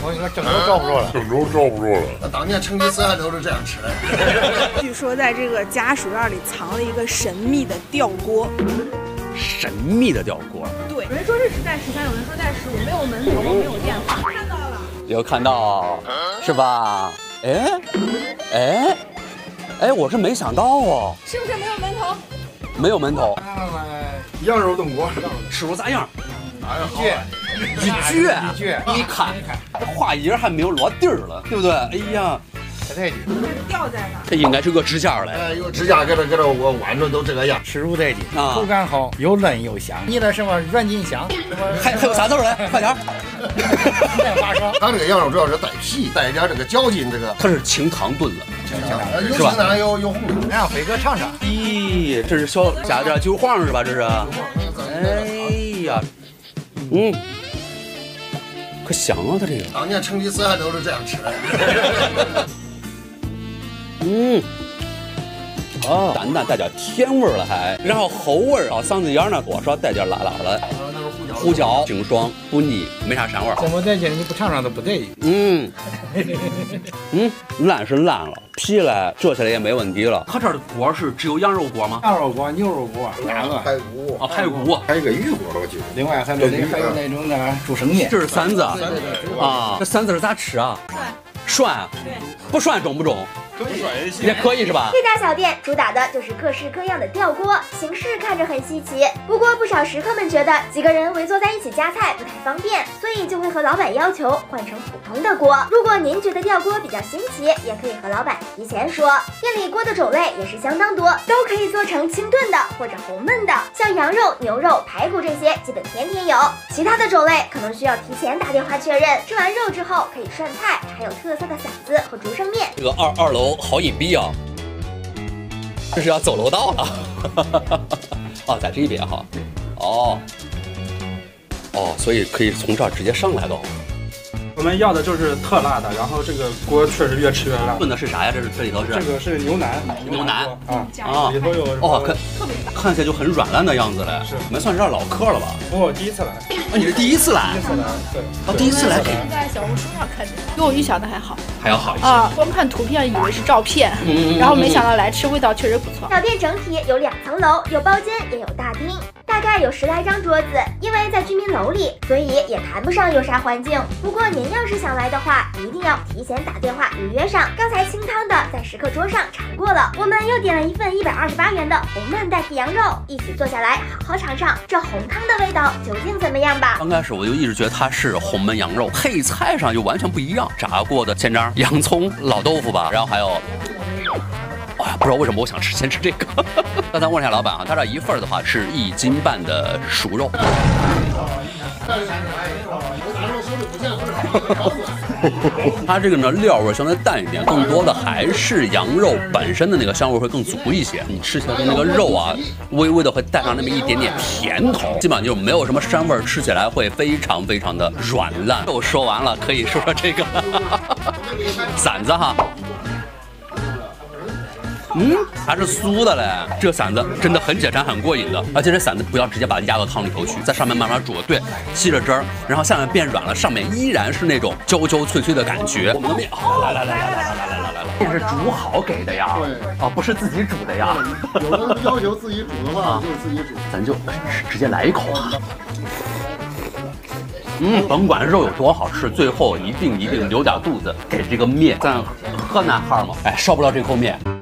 我应该郑州罩不住了， 郑州罩不住了。 那当年成吉思汗都是这样吃的。 据说在这个家属院里藏了一个神秘的吊锅。 神秘的吊锅。 对，有人说是带13，有人说带15，没有门头，没有电话。看到了， 有看到，是吧？哎，我是没想到哦。 是不是没有门头？ 没有门头。 羊肉炖锅， 吃出咋样？ 一撅， 你看，这话音还没有落地儿了，对不对？哎呀， 在地， 吊在那。 这应该是个支架嘞。 有支架给它我弯着都这个样。 吃入在地， 啊口感好，又嫩又香。你那什么软筋香， 还有啥字儿嘞？快点儿！ 再发烧。 它这个羊肉主要是带皮，带一点这个嚼劲，这个它是清汤炖的， 有清汤有红的。 让飞哥尝尝。 咦，这是小加点韭黄是吧？这是。哎呀，可香啊！它这个。 当年成吉思汗都是这样吃的。 淡淡带点甜味儿了还，然后后味儿啊，嗓子眼儿呢多少带点辣辣的，胡椒清爽不腻，没啥膻味儿。 怎么在这你不尝尝都不对。 烂是烂了，皮嘞做起来也没问题了。它这儿的锅是只有羊肉锅吗？ 羊肉锅、牛肉锅、 哪个排骨啊，排骨， 还有一个鱼锅我记得。 另外还有那种的猪生面。 这是馓子啊，这馓子是咋吃啊？涮，不涮中不中？也可以是吧？ 这家小店主打的就是各式各样的吊锅，形式看着很稀奇。不过不少食客们觉得几个人围坐在一起夹菜不太方便，所以就会和老板要求换成普通的锅。如果您觉得吊锅比较新奇，也可以和老板提前说。店里锅的种类也是相当多，都可以做成清炖的或者红焖的，像羊肉、牛肉、排骨这些基本天天有。其他的种类可能需要提前打电话确认。吃完肉之后可以涮菜，还有特色的馓子和竹升面。 这个二楼好隐蔽啊，这是要走楼道了。哦，在这边哈。哦，所以可以从这儿直接上来的。 我们要的就是特辣的，然后这个锅确实越吃越辣。 炖的是啥呀？这里头是这个是牛腩，里头有看起来就很软烂的样子嘞。 是， 我们算是老客了吧？ 我第一次来。 你是第一次来？ 对。 第一次来。 在小红书上看的，比我预想的还好。 还要好一些啊！光看图片以为是照片，然后没想到来吃，味道确实不错。 小店整体有2层楼，有包间也有大厅，大概有10来张桌子。因为在居民楼里，所以也谈不上有啥环境。不过您要是想来的话，一定要提前打电话预约上。刚才清汤的在食客桌上尝过了，我们又点了一份128元的红焖代替羊肉，一起坐下来好好尝尝这红汤的味道究竟怎么样吧。 刚开始我就一直觉得它是红焖羊肉，配菜上就完全不一样，炸过的鲜渣、洋葱、老豆腐吧，然后还有。不知道为什么我想先吃这个。刚才问一下老板啊，他这一份的话是1斤半的熟肉。它这个呢料味相对淡一点，更多的还是羊肉本身的那个香味会更足一些。你吃起来的那个肉啊，微微的会带上那么一点点甜头，基本上就没有什么膻味，吃起来会非常非常的软烂。肉说完了，可以说说这个馓子哈。还是酥的嘞，这个馓子真的很解馋，很过瘾的。而且这馓子不要直接把它压到汤里头去，在上面慢慢煮，对，吸着汁儿，然后下面变软了，上面依然是那种焦焦脆脆的感觉。我们的面，来，面是煮好给的呀，对，不是自己煮的呀。 有人要求自己煮的话，就是自己煮， 咱就直接来一口啊。甭管肉有多好吃，最后一定留点肚子给这个面。咱河南孩嘛，烧不了这口面。